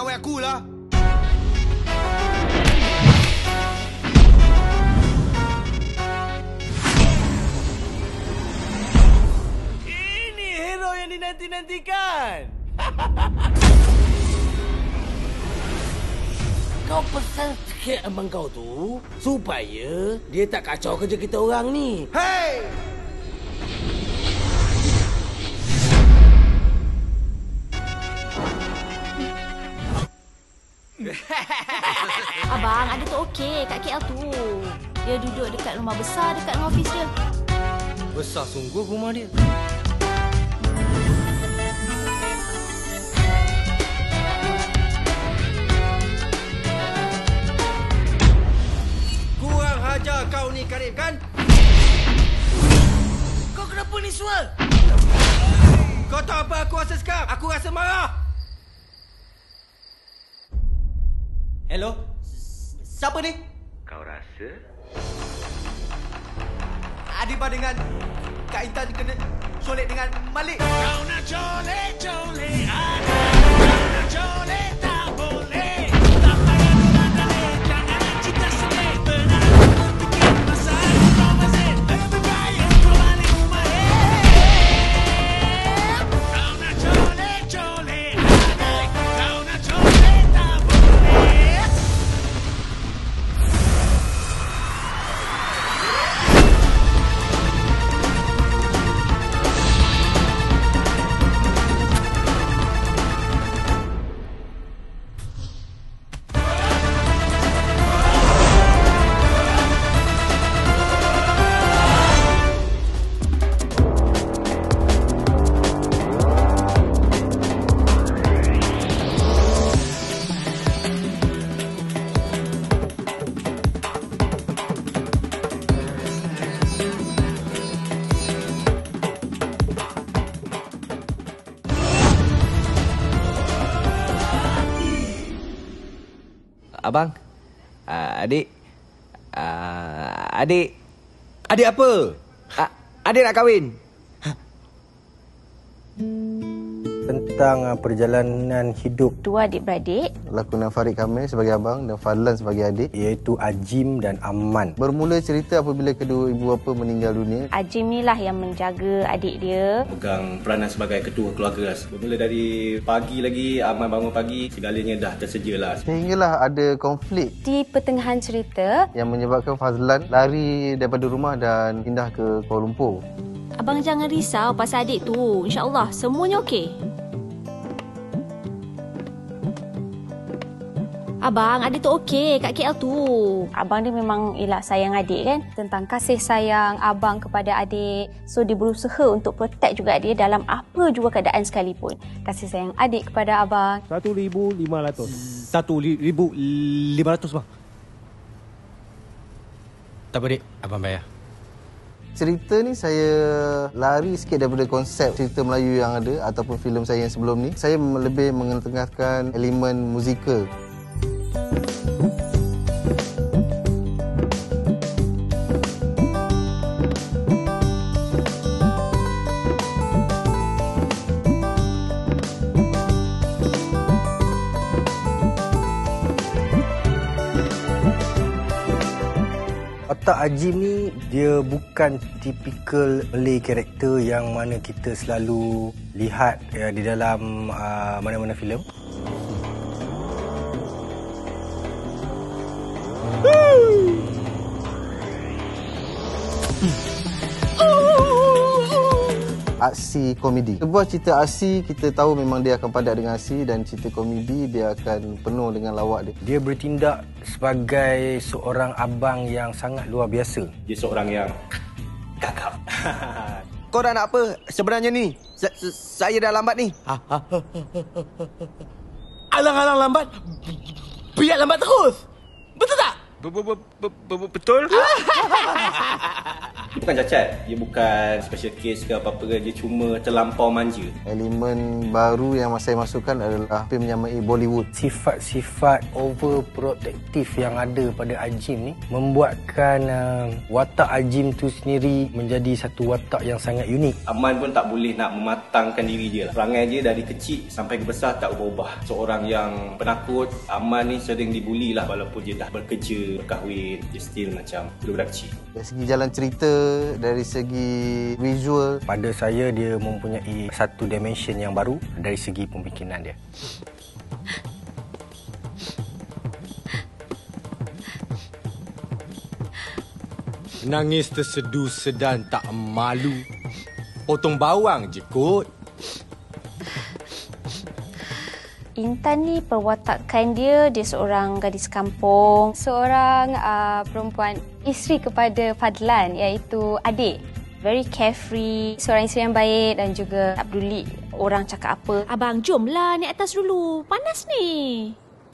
pegawai aku lah. Ini hero yang dinanti-nantikan. Kau pesan sikit abang kau tu supaya dia tak kacau kerja kita orang ni. Hey! Abang, ada tu okey kat KL tu. Dia duduk dekat rumah besar dekat dengan ofis dia. Besar sungguh rumah dia. Kurang hajar kau ni, Karib, kan? Kau kenapa ni, Sual? Kau tahu apa aku rasa sekarang? Aku rasa marah. Hello? Siapa ni? Kau rasa? Adiba dengan Kak Intan kena colek dengan Malik. Kau nak colek-colek ada. Kau nak colek tak boleh. Tak payah duduk-duduk. Jangan cinta selik. Benar aku fikir masa kau masih. Lebih baik kau balik rumah. Kau nak colek-colek ada. Kau nak colek tak boleh. Abang, adik, adik. Adik apa? Adik nak kahwin. Tentang perjalanan hidup Dua adik-beradik. lakonan Farid Kamil sebagai abang dan Fadlan sebagai adik, iaitu Ajim dan Aman. Bermula cerita apabila kedua ibu bapa meninggal dunia. Ajim ni lah yang menjaga adik dia. Pegang peranan sebagai ketua keluarga lah. Bermula dari pagi lagi, Aman bangun pagi, segalanya dah tersedia lah. Sehinggalah ada konflik Di pertengahan cerita, yang menyebabkan Fazlan lari daripada rumah dan pindah ke Kuala Lumpur. abang jangan risau pasal adik tu. InsyaAllah semuanya okey. Abang, adik tu okey kat KL tu. Abang dia memang elak sayang adik kan. Tentang kasih sayang abang kepada adik. So, dia berusaha untuk protect juga dia dalam apa jua keadaan sekalipun. Kasih sayang adik kepada abang. 1,500. 1,500 bang. Tak apa, Dik. Abang bayar. Cerita ni saya lari sikit daripada konsep cerita Melayu yang ada ataupun filem saya yang sebelum ni. Saya lebih mengetengahkan elemen musikal. Watak Ajim ni dia bukan tipikal Malay karakter yang mana kita selalu lihat di dalam mana-mana filem. Aksi komedi. Sebuah cerita aksi kita tahu memang dia akan padat dengan aksi, dan cerita komedi dia akan penuh dengan lawak dia. Dia bertindak sebagai seorang abang yang sangat luar biasa. Dia seorang yang gagap. Kau dah nak apa sebenarnya ni? Saya dah lambat ni. Alang-alang lambat. Biar lambat terus. Betul tak? Betul? Dia bukan cacat, dia bukan special case ke apa-apa ke, dia cuma terlampau manja. Elemen baru yang saya masukkan adalah hampir menyamai Bollywood. Sifat-sifat overprotective yang ada pada Ajim ni membuatkan watak Ajim tu sendiri menjadi satu watak yang sangat unik. Aman pun tak boleh nak mematangkan diri dia lah. Perangai dia dari kecil sampai ke besar tak berubah. Seorang yang penakut, Aman ni sering dibuli lah walaupun dia dah bekerja, berkahwin, dia still macam budak kecil. Dari segi jalan cerita, dari segi visual, Pada saya dia mempunyai satu dimension yang baru dari segi pembikinan dia. Nangis tersedu sedan tak malu. Potong bawang je kot. Intan ni perwatakan dia seorang gadis kampung, seorang perempuan isteri kepada Fadlan iaitu adik. Very carefree, seorang isteri yang baik dan juga tak peduli orang cakap apa. Abang, jomlah naik atas dulu. Panas ni.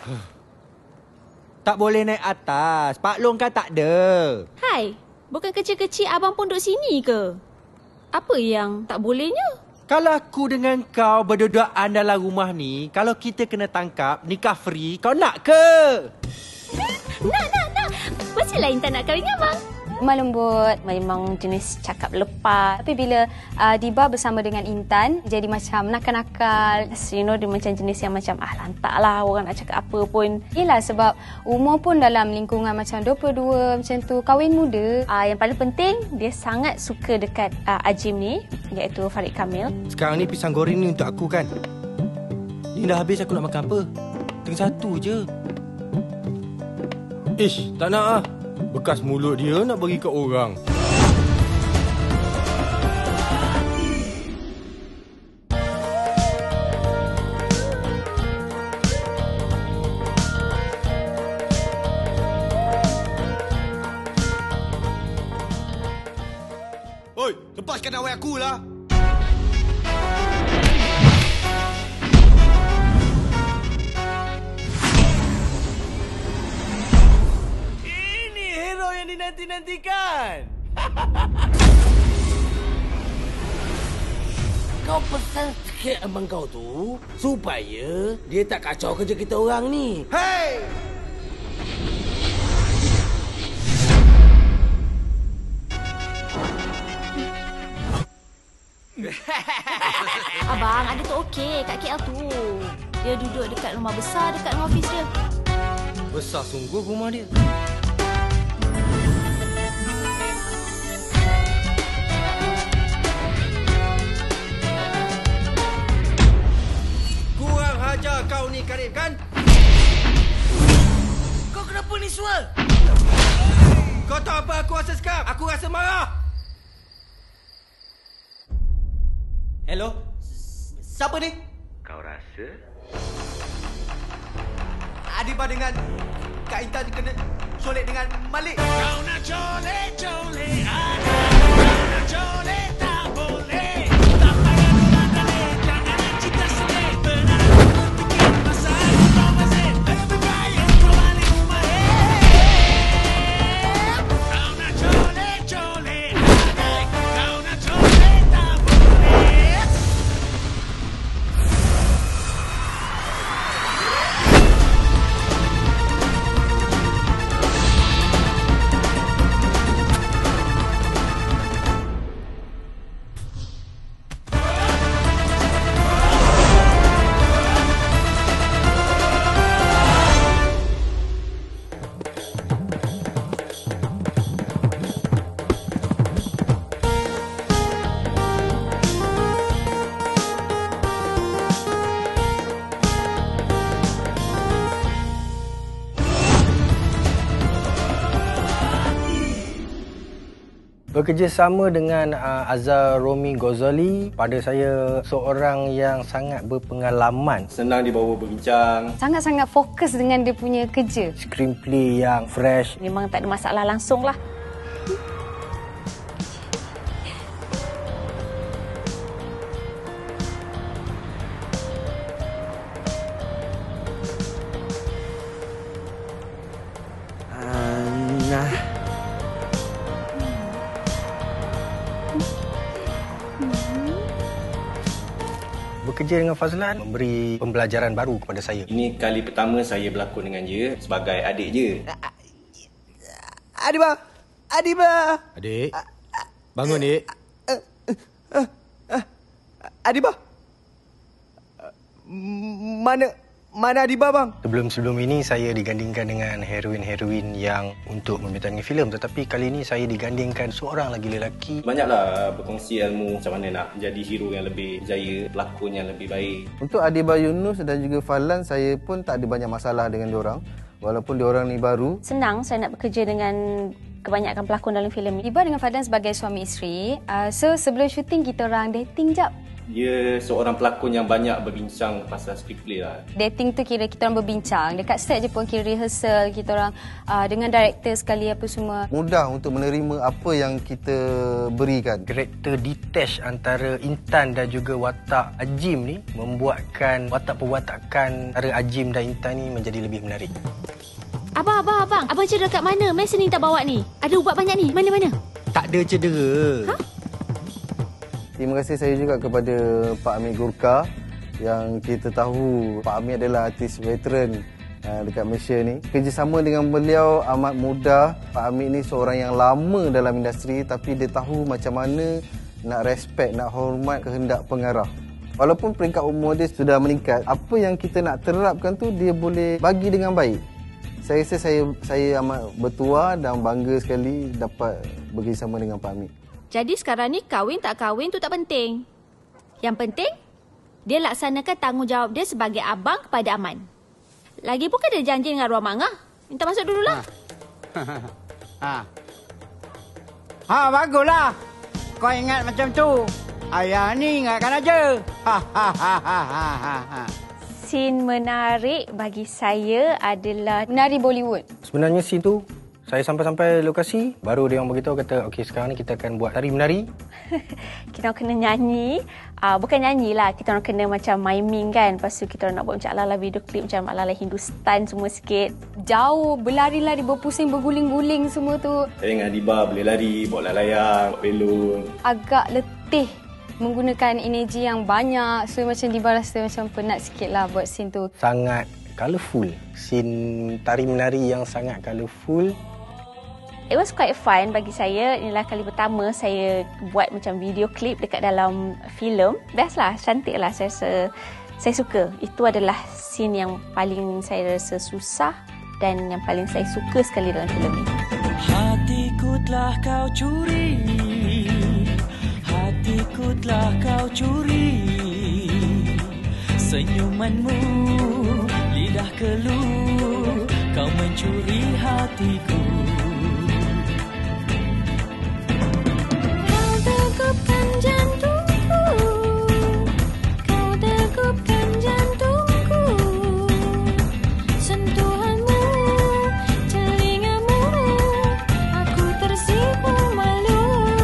Tak boleh naik atas. Pak Long kan tak ada. Hai, bukan kecil-kecil abang pun duduk sini ke? Apa yang tak bolehnya? Kalau aku dengan kau berduaan dalam rumah ni, kalau kita kena tangkap, nikah free, kau nak ke? Nak. Mestilah Intan nak kahwin dengan abang. Lemah lembut, memang jenis cakap lepas. Tapi bila Diba bersama dengan Intan, jadi macam nakal-nakal. You know, dia macam jenis yang macam, lantaklah orang nak cakap apa pun. Yelah, sebab umur pun dalam lingkungan macam 22, macam tu, kahwin muda. Yang paling penting, dia sangat suka dekat Ajim ni, iaitu Farid Kamil. Sekarang ni pisang goreng ni untuk aku kan? Ni dah habis, aku nak makan apa? Tinggal satu je. Ish, tak nak ah. Bekas mulut dia nak bagi kat orang. Oi, lepaskan awak aku lah. Dinanti-nantikan. Kau pesan sikit abang kau tu supaya dia tak kacau kerja kita orang ni. Hey! Abang, ada tu okey kat KL tu. Dia duduk dekat rumah besar dekat rumah office dia. Besar sungguh rumah dia. Kurang hajar kau ni, Karim, kan? Kau kenapa ni semua? Kau tahu apa aku rasa sekarang? Aku rasa marah. Hello? Siapa ni? Kau rasa? Adiba dengan Kak Intan kena colek dengan Malik. Kau nak colek-colek ada. Kau nak colek tak boleh. Tak payah berandalek, jangan cinta selek. Benar aku fikir pasal kau masih lebih baik kau balik rumah. Kau nak colek-colek ada. Kau nak colek tak boleh. Bekerjasama dengan Azhar Romi Ghazali, pada saya seorang yang sangat berpengalaman. Senang dibawa berbincang. Sangat-sangat fokus dengan dia punya kerja. Screenplay yang fresh. Memang tak ada masalah langsung lah. bekerja dengan Fazlan memberi pembelajaran baru kepada saya. Ini kali pertama saya berlakon dengan dia sebagai adik je. Adiba! Adiba! Adik, bangun dik. Adiba! Mana Adiba, bang? Sebelum ini saya digandingkan dengan heroin-heroin yang untuk membintangi filem, tetapi kali ini saya digandingkan seorang lagi lelaki. Banyaklah berkongsi ilmu macam mana nak jadi hero yang lebih berjaya, pelakon yang lebih baik. Untuk Adiba Yunus dan juga Fazlan, saya pun tak ada banyak masalah dengan diorang. Walaupun diorang ni baru. Senang saya nak bekerja dengan kebanyakan pelakon dalam filem. Iba dengan Fazlan sebagai suami isteri. So sebelum syuting kita orang dating jap. Dia seorang pelakon yang banyak berbincang pasal script play lah. Dating tu kira kita orang berbincang. Dekat set je pun kira rehearsal kita orang dengan director sekali apa semua. Mudah untuk menerima apa yang kita berikan. Karakter detach antara Intan dan juga watak Ajim ni membuatkan watak perwatakan antara Ajim dan Intan ni menjadi lebih menarik. Abang. Abang cedera kat mana? Mesin ni tak bawa ni. Ada ubat banyak ni. Mana? Tak ada cedera. Ha? Terima kasih saya juga kepada Pak Amir Gurka yang kita tahu Pak Amir adalah artis veteran dekat Malaysia ni. Kerjasama dengan beliau amat mudah. Pak Amir ni seorang yang lama dalam industri tapi dia tahu macam mana nak respect, nak hormat kehendak pengarah. Walaupun peringkat umur dia sudah meningkat, apa yang kita nak terapkan tu dia boleh bagi dengan baik. Saya rasa saya amat bertuah dan bangga sekali dapat bekerjasama dengan Pak Amir. Jadi sekarang ni kahwin tak kahwin tu tak penting. Yang penting, dia laksanakan tanggungjawab dia sebagai abang kepada Aman. Lagipun kan dia janji dengan Ruang Mangah. Minta masuk dululah. Baguslah. Kau ingat macam tu. Ayah ni ingatkan aja. Scene menarik bagi saya adalah menari Bollywood. Sebenarnya scene tu saya sampai lokasi, baru dia orang beritahu kata, okey sekarang ni kita akan buat tari menari. Kita orang kena nyanyi. Bukan nyanyi lah, kita orang kena macam miming kan. Lepas tu kita orang nak buat macam ala-ala video klip, macam ala-ala Hindustan semua sikit. Jauh, berlari-lari, berpusing, berguling-guling semua tu. Saya dengan Adiba boleh lari, bawa layang, bawa belon. Agak letih menggunakan energi yang banyak. So macam Diba rasa macam penat sikit lah buat scene tu. Sangat colourful. Scene tari menari yang sangat colourful. It was quite fun bagi saya. Inilah kali pertama saya buat macam video klip dekat dalam filem. Best lah, cantik lah. Saya rasa saya suka. Itu adalah scene yang paling saya rasa susah dan yang paling saya suka sekali dalam filem ni. Hatiku telah kau curi, hatiku telah kau curi. Senyumanmu, lidah keluh, kau mencuri hatiku. Tegupkan jantungku, kau tegupkan jantungku. Sentuhanmu, telingamu, aku tersipu malu.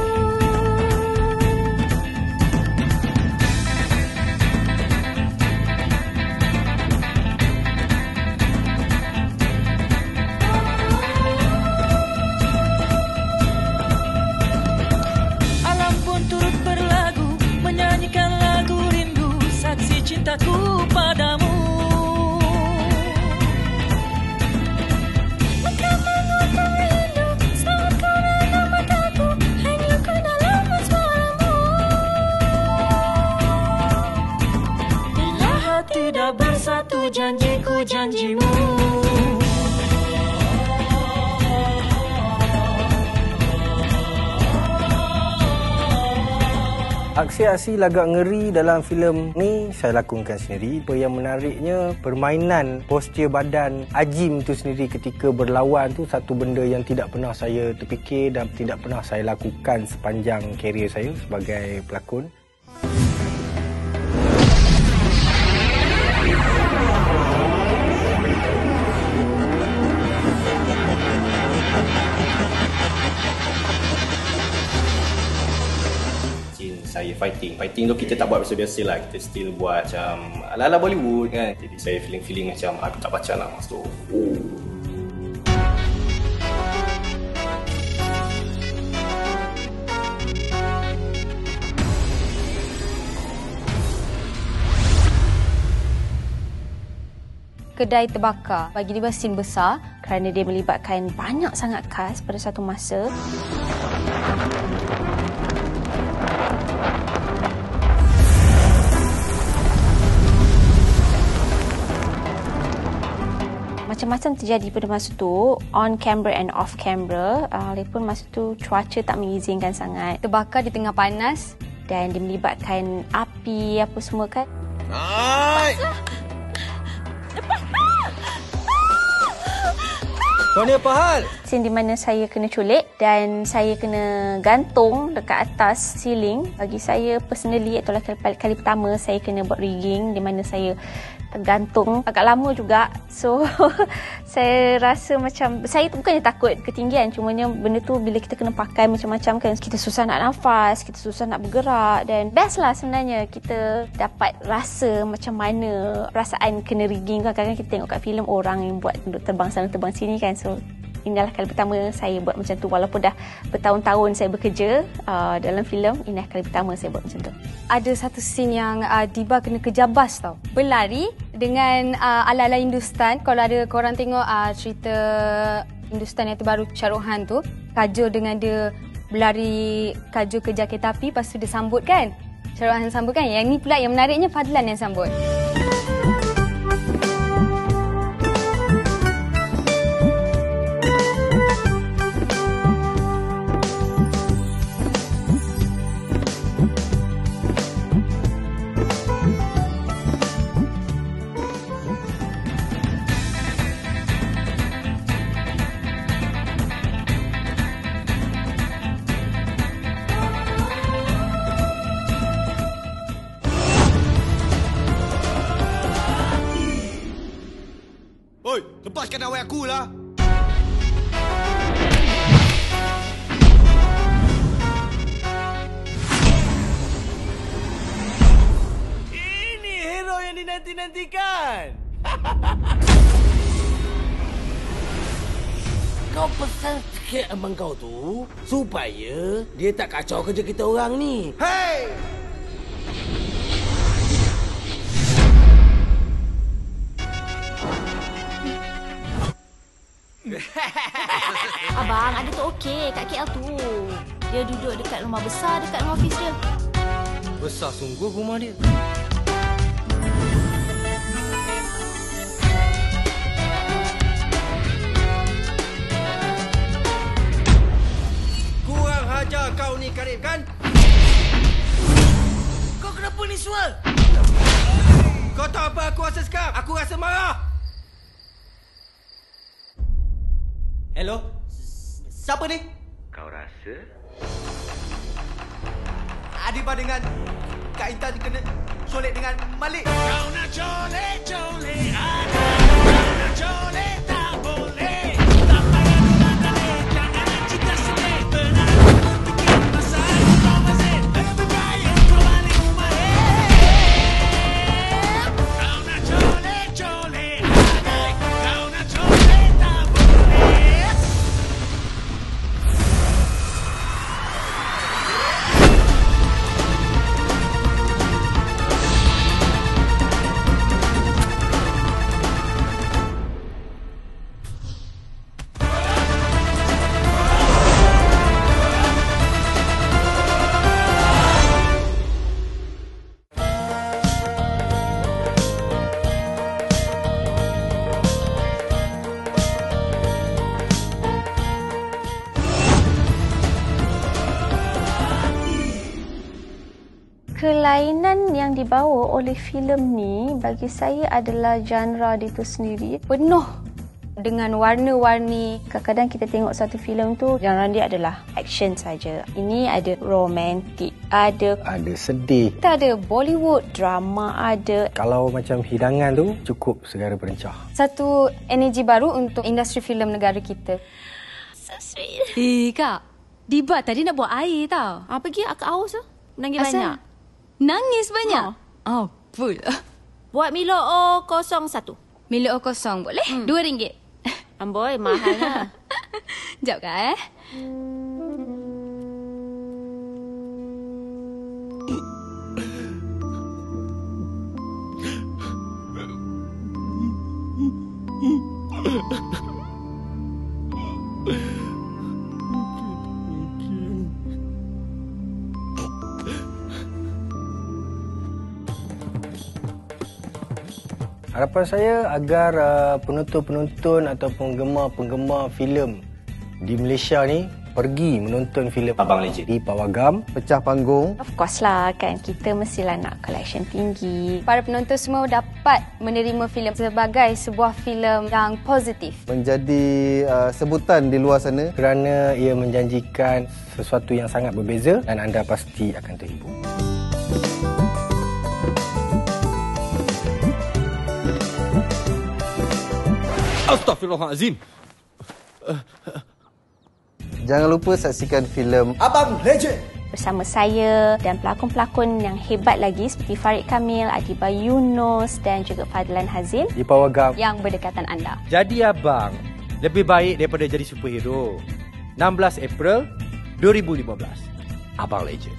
Cintaku padamu. Akan mengutuk rindu saat kau renung mataku, hanyutku dalam suaramu. Bila hati dah bersatu, janjiku janjimu. Aksi-aksi lagak ngeri dalam filem ni saya lakonkan sendiri. Apa yang menariknya, permainan postur badan Ajim tu sendiri ketika berlawan tu satu benda yang tidak pernah saya terfikir dan tidak pernah saya lakukan sepanjang karier saya sebagai pelakon. Saya fighting tu kita tak buat biasa-biasa lah. Kita still buat macam ala-ala Bollywood kan. Jadi saya feeling macam aku tak baca lah masa tu. Kedai Terbakar bagi dia scene besar kerana dia melibatkan banyak sangat cast pada satu masa. Macam-macam terjadi pada masa tu, on camera and off camera. Walaupun masa tu cuaca tak mengizinkan sangat. Terbakar di tengah panas dan dia melibatkan api apa semua kan. Kau ni apa hal? Scene di mana saya kena culik dan saya kena gantung dekat atas ceiling. Bagi saya personally, itulah kali pertama saya kena buat rigging di mana saya tergantung. Agak lama juga. So, saya rasa macam, saya bukannya takut ketinggian. Cumanya benda tu bila kita kena pakai macam-macam kan, kita susah nak nafas, kita susah nak bergerak. Dan best lah sebenarnya kita dapat rasa macam mana perasaan kena rigging kan. Kadang-kadang kita tengok kat filem orang yang buat untuk terbang sana terbang sini kan. So, inilah kali pertama saya buat macam tu. Walaupun dah bertahun-tahun saya bekerja dalam filem, inilah kali pertama saya buat macam tu. Ada satu scene yang Diba kena kejar bas tau. Berlari dengan ala-ala Hindustan. Kalau ada korang tengok cerita Hindustan yang terbaru Shah Rukh Khan tu, Kajol dengan dia berlari, Kajol kejar kereta api, lepas tu dia sambut kan. Shah Rukh Khan sambut kan. Yang ni pula yang menariknya Fadlan yang sambut. Oi, lepaskan awak aku lah. Ini hero yang dinanti-nantikan. Kau pesan sikit abang kau tu supaya dia tak kacau kerja kita orang ni. Hey! Abang, ada tu okey kat KL tu. Dia duduk dekat rumah besar, dekat rumah office dia. Besar sungguh rumah dia. Kurang hajar kau ni, Karim, kan? Kau kenapa ni, Sual? Kau tahu apa aku rasa sekarang? Aku rasa marah. Hello? Siapa ni? Kau rasa? Adiba dengan Kak Intan kena colek dengan Malik. Kau nak colek-colek ada. Kau nak colek tak boleh. Tak payah dilandai, jangan cinta selek. Benar aku fikir masa kau masih lebih kaya. Kau balik rumah Kau nak colek-colek ada. Kau nak colek tak boleh. Kelainan yang dibawa oleh filem ni bagi saya adalah genre dia tu sendiri penuh dengan warna-warni. Kadang-kadang kita tengok satu filem tu genre dia adalah action saja. Ini ada romantik, ada sedih. kita ada Bollywood, drama ada. Kalau macam hidangan tu cukup segara perencah. Satu energi baru untuk industri filem negara kita. So sweet. Kak, Diba tadi nak buat air tau. Pergi akak haus tu. Menangis Asal? banyak. Nangis banyak? Apa? Buat Milo O01. Milo O0 boleh? RM2. Amboi, mahal lah. Sekejap Kak Harapan saya agar penonton-penonton ataupun penggemar filem di Malaysia ni pergi menonton filem Abang Legend di Pawagam. Pecah panggung. Of course lah kan, kita mestilah nak collection tinggi. Para penonton semua dapat menerima filem sebagai sebuah filem yang positif. Menjadi sebutan di luar sana. Kerana ia menjanjikan sesuatu yang sangat berbeza dan anda pasti akan terhibur. Astaghfirullahalazim. Jangan lupa saksikan filem Abang Legend bersama saya dan pelakon-pelakon yang hebat lagi seperti Farid Kamil, Adiba Yunus dan juga Fadlan Hazim di Pawagam yang berdekatan anda. Jadi abang lebih baik daripada jadi superhero. 16 April 2015. Abang Legend.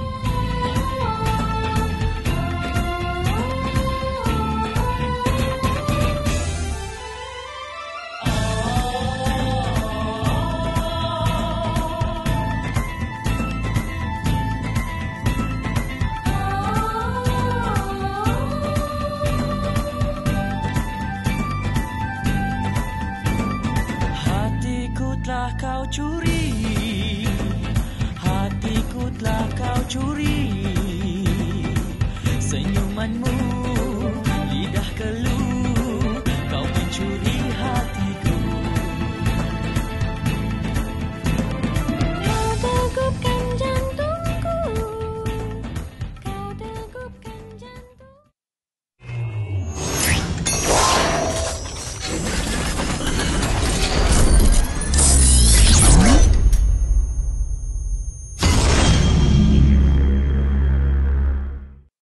Telah kau curi, hatiku telah kau curi, senyumanmu, lidah keluar.